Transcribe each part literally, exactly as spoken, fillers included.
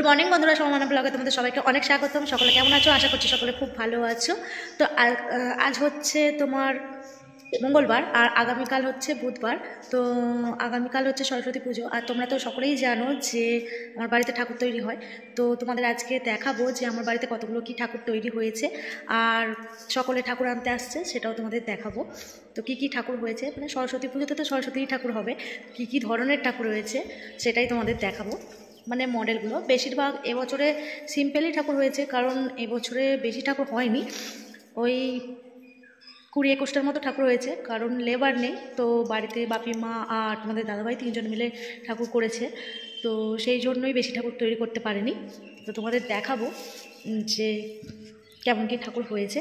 Morning বন্ধুরা, সমমানা ব্লগে তোমাদের সবাইকে অনেক স্বাগতম। সকলে কেমন আছো? আশা করছি সকলে খুব ভালো আছো। তো আজ হচ্ছে তোমার মঙ্গলবার আর আগামীকাল হচ্ছে বুধবার। তো আগামীকাল হচ্ছে সরস্বতী পুজো। আর তোমরা তো সকলেই জানো যে আমার বাড়িতে ঠাকুর তৈরি হয়। তো তোমাদের আজকে দেখাবো যে আমার বাড়িতে কতগুলো কি ঠাকুর তৈরি হয়েছে, আর সকলে ঠাকুর আনতে আসছে সেটাও তোমাদের দেখাবো। তো কি কি ঠাকুর হয়েছে, মানে সরস্বতী পুজোতে তো সরস্বতী ঠাকুর হবে, কি কি ধরনের ঠাকুর হয়েছে সেটাই তোমাদের দেখাবো। মানে মডেলগুলো বেশিরভাগ এবছরে সিম্পলই ঠাকুর হয়েছে, কারণ এবছরে বেশি ঠাকুর হয়নি, ওই কুড়ি একুশটার মতো ঠাকুর হয়েছে, কারণ লেবার নেই। তো বাড়িতে বাপি মা আর তোমাদের দাদাভাই তিনজন মিলে ঠাকুর করেছে, তো সেই জন্যই বেশি ঠাকুর তৈরি করতে পারেনি। তো তোমাদের দেখাবো যে কেমন কী ঠাকুর হয়েছে।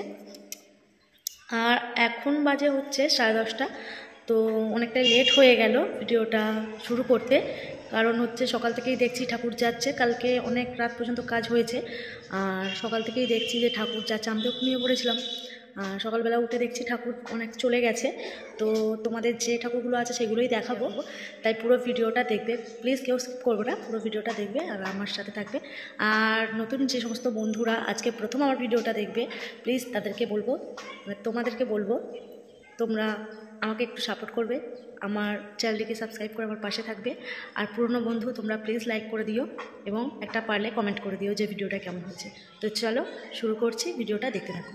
আর এখন বাজে হচ্ছে সাড়ে দশটা। তো অনেকটাই লেট হয়ে গেল ভিডিওটা শুরু করতে, কারণ হচ্ছে সকাল থেকেই দেখছি ঠাকুর যাচ্ছে। কালকে অনেক রাত পর্যন্ত কাজ হয়েছে, আর সকাল থেকেই দেখছি যে ঠাকুর যাচ্ছে। আমিও ঘুমিয়ে পড়েছিলাম, আর সকালবেলা উঠে দেখছি ঠাকুর অনেক চলে গেছে। তো তোমাদের যে ঠাকুরগুলো আছে সেগুলোই দেখাবো, তাই পুরো ভিডিওটা দেখবে প্লিজ, কেউ স্কিপ করবে না, পুরো ভিডিওটা দেখবে আর আমার সাথে থাকবে। আর নতুন যে সমস্ত বন্ধুরা আজকে প্রথম আমার ভিডিওটা দেখবে, প্লিজ তাদেরকে বলবো, তোমাদেরকে বলবো তোমরা আমাকে একটু সাপোর্ট করবে, আমার চ্যানেলটিকে সাবস্ক্রাইব করে আমার পাশে থাকবে। আর পুরনো বন্ধু তোমরা প্লিজ লাইক করে দিও, এবং একটা পারলে কমেন্ট করে দিও যে ভিডিওটা কেমন হয়েছে। তো চলো শুরু করছি, ভিডিওটা দেখতে থাকো।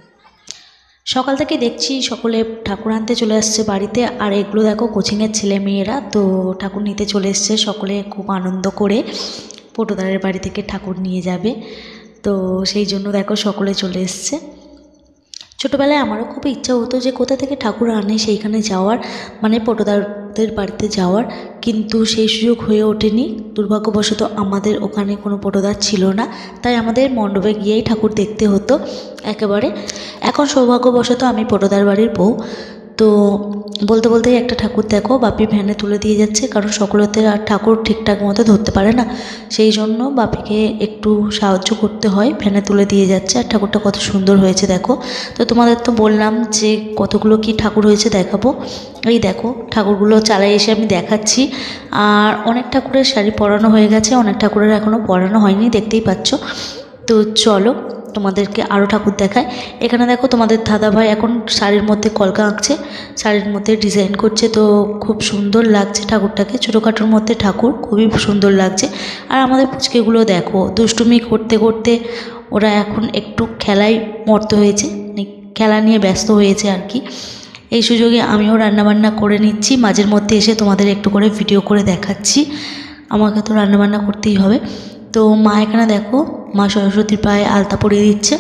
সকাল থেকে দেখছি সকলে ঠাকুর আনতে চলে আসছে বাড়িতে। আর এগুলো দেখো কোচিংয়ের ছেলে মেয়েরা তো ঠাকুর নিতে চলে এসছে। সকলে খুব আনন্দ করে পটুদারের বাড়ি থেকে ঠাকুর নিয়ে যাবে, তো সেই জন্য দেখো সকলে চলে এসছে। ছোটোবেলায় আমারও খুব ইচ্ছা হতো যে কোথা থেকে ঠাকুর আনে সেইখানে যাওয়ার, মানে পটুদারদের বাড়িতে যাওয়ার, কিন্তু সেই সুযোগ হয়ে ওঠেনি। দুর্ভাগ্যবশত আমাদের ওখানে কোনো পটুদার ছিল না, তাই আমাদের মণ্ডপে গিয়েই ঠাকুর দেখতে হতো একেবারে। এখন সৌভাগ্যবশত আমি পটুদার বাড়ির বউ, তো বলতে বলতেই একটা ঠাকুর দেখো বাপি ভ্যানে তুলে দিয়ে যাচ্ছে, কারণ সকলেতে আর ঠাকুর ঠিকঠাক মতো ধরতে পারে না, সেই জন্য বাপিকে একটু সাহায্য করতে হয়, ভ্যানে তুলে দিয়ে যাচ্ছে। আর ঠাকুরটা কত সুন্দর হয়েছে দেখো। তো তোমাদের তো বললাম যে কতগুলো কি ঠাকুর হয়েছে দেখাবো। এই দেখো ঠাকুরগুলো চালাই এসে আমি দেখাচ্ছি। আর অনেক ঠাকুরের শাড়ি পরানো হয়ে গেছে, অনেক ঠাকুরের এখনও পরানো হয়নি, দেখতেই পাচ্ছ। তো চলো তোমাদেরকে আরও ঠাকুর দেখায়। এখানে দেখো তোমাদের দাদাভাই এখন শাড়ির মধ্যে কলকা আঁকছে, শাড়ির মধ্যে ডিজাইন করছে, তো খুব সুন্দর লাগছে ঠাকুরটাকে। ছোটোখাটোর মধ্যে ঠাকুর খুবই সুন্দর লাগছে। আর আমাদের পুচকেগুলো দেখো দুষ্টুমি করতে করতে ওরা এখন একটু খেলায় মর্ত হয়েছে, মানে খেলা নিয়ে ব্যস্ত হয়েছে আর কি। এই সুযোগে আমিও রান্নাবান্না করে নিচ্ছি, মাঝের মধ্যে এসে তোমাদের একটু করে ভিডিও করে দেখাচ্ছি, আমাকে তো রান্নাবান্না করতেই হবে। তো মা এখানে দেখো মা সরস্বতীর পায়ে আলতা পরিয়ে দিচ্ছে।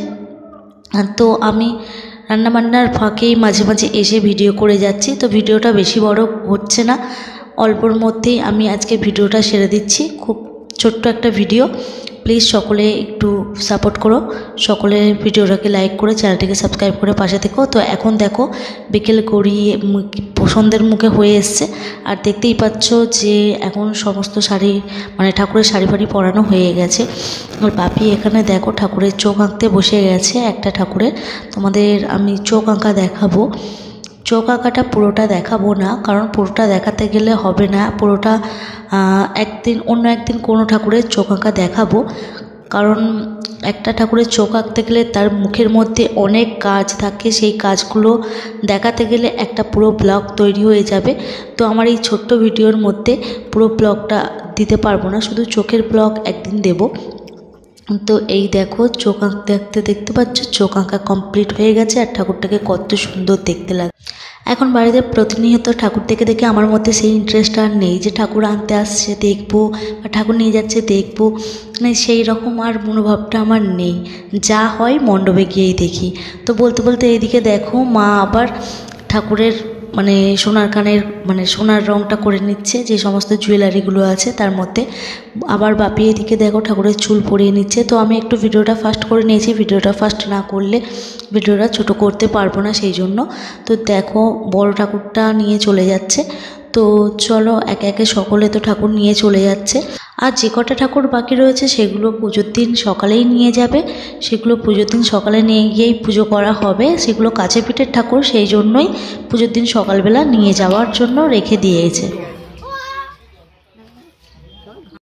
তো আমি রান্নাবান্নার ফাঁকেই মাঝে মাঝে এসে ভিডিও করে যাচ্ছি। তো ভিডিওটা বেশি বড় হচ্ছে না, অল্পর মধ্যেই আমি আজকে ভিডিওটা সেরে দিচ্ছি। খুব ছোট্ট একটা ভিডিও, প্লিজ সকলে একটু সাপোর্ট করো, সকলে ভিডিওটাকে লাইক করে চ্যানেলটিকে সাবস্ক্রাইব করে পাশে থেকো। তো এখন দেখো বিকেল গড়িয়ে সন্ধ্যের মুখে হয়ে এসছে, আর দেখতেই পাচ্ছ যে এখন সমস্ত শাড়ি মানে ঠাকুরের শাড়ি ফাড়ি পরানো হয়ে গেছে। আর বাপি এখানে দেখো ঠাকুরের চোখ আঁকতে বসে গেছে একটা ঠাকুরের। তোমাদের আমি চোখ আঁকা দেখাবো, চোখ আঁকাটা পুরোটা দেখাবো না, কারণ পুরোটা দেখাতে গেলে হবে না। পুরোটা একদিন অন্য একদিন কোনো ঠাকুরের চোখ আঁকা দেখাবো, কারণ একটা ঠাকুরের চোখ আঁকতে গেলে তার মুখের মধ্যে অনেক কাজ থাকে, সেই কাজগুলো দেখাতে গেলে একটা পুরো ব্লগ তৈরি হয়ে যাবে। তো আমার এই ছোট্ট ভিডিওর মধ্যে পুরো ব্লগটা দিতে পারবো না, শুধু চোখের ব্লগ একদিন দেব। তো এই দেখো চোখ আঁকতে আঁকতে দেখতে পাচ্ছ চোখ আঁকা কমপ্লিট হয়ে গেছে, আর ঠাকুরটাকে কত সুন্দর দেখতে লাগে। এখন বাড়িতে প্রতিনিয়ত ঠাকুর দেখে দেখে আমার মধ্যে সেই ইন্টারেস্ট আর নেই যে ঠাকুর আনতে আসছে দেখবো বা ঠাকুর নিয়ে যাচ্ছে দেখবো, মানে সেই রকম আর মনোভাবটা আমার নেই। যা হয় মণ্ডপে গিয়েই দেখি। তো বলতে বলতে এইদিকে দেখো মা আবার ঠাকুরের মানে সোনার কানের মানে সোনার রঙটা করে নিচ্ছে, যে সমস্ত জুয়েলারিগুলো আছে তার মধ্যে। আবার বাপি এদিকে দেখো ঠাকুরের চুল পরিয়ে নিচ্ছে। তো আমি একটু ভিডিওটা ফাস্ট করে নিয়েছি, ভিডিওটা ফাস্ট না করলে ভিডিওটা ছোট করতে পারবো না, সেই জন্য। তো দেখো বড় ঠাকুরটা নিয়ে চলে যাচ্ছে। তো চলো একে একে সকলে তো ঠাকুর নিয়ে চলে যাচ্ছে। আর যে কটা ঠাকুর বাকি রয়েছে সেগুলো পুজোর দিন সকালেই নিয়ে যাবে, সেগুলো পুজোর দিন সকালে নিয়ে গিয়েই পুজো করা হবে। সেগুলো কাছে পিঠের ঠাকুর, সেই জন্যই পুজোর দিন সকালবেলা নিয়ে যাওয়ার জন্য রেখে দিয়েছে।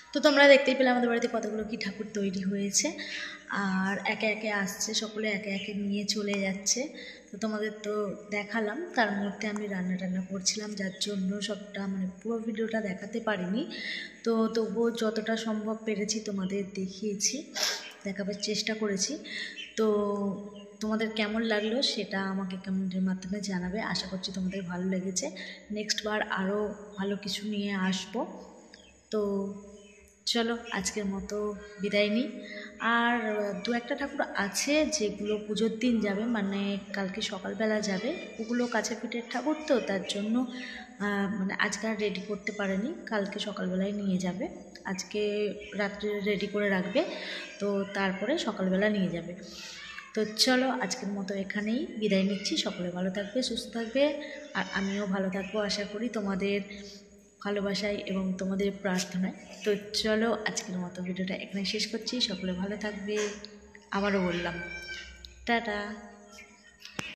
তো তোমরা দেখতেই পেলে আমাদের বাড়িতে কতগুলো কি ঠাকুর তৈরি হয়েছে, আর একে একে আসছে, সকলে একে একে নিয়ে চলে যাচ্ছে। তো তোমাদের তো দেখালাম, তার মধ্যে আমি রান্না টান্না করছিলাম, যার জন্য সবটা মানে পুরো ভিডিওটা দেখাতে পারিনি। তো তবুও যতটা সম্ভব পেরেছি তোমাদের দেখিয়েছি, দেখাবার চেষ্টা করেছি। তো তোমাদের কেমন লাগলো সেটা আমাকে কমেন্টের মাধ্যমে জানাবে। আশা করছি তোমাদের ভালো লেগেছে। নেক্সট বার আরও ভালো কিছু নিয়ে আসবো। তো চলো আজকের মতো বিদায় নিই। আর দু একটা ঠাকুর আছে যেগুলো পুজোর দিন যাবে, মানে কালকে সকালবেলা যাবে। ওগুলো কাছে পিঠের ঠাকুর, তো তার জন্য মানে আজকে আর রেডি করতে পারেনি, কালকে সকালবেলায় নিয়ে যাবে। আজকে রাত্রে রেডি করে রাখবে, তো তারপরে সকালবেলা নিয়ে যাবে। তো চলো আজকের মতো এখানেই বিদায় নিচ্ছি। সকলে ভালো থাকবে, সুস্থ থাকবে, আর আমিও ভালো থাকবো আশা করি তোমাদের ভালোবাসায় এবং তোমাদের প্রার্থনায়। তো চলো আজকের মতো ভিডিওটা এখানে শেষ করছি। সকলে ভালো থাকবে, আবারও বললাম টাটা।